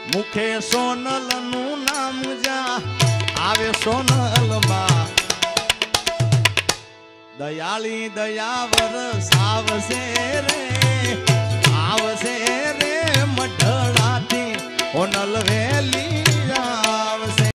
मुखे सोनल नु नाम जा आवे सोनल मा दयाली दयावर सावसे रे आवसे रे मठड़ा थी ओनल वे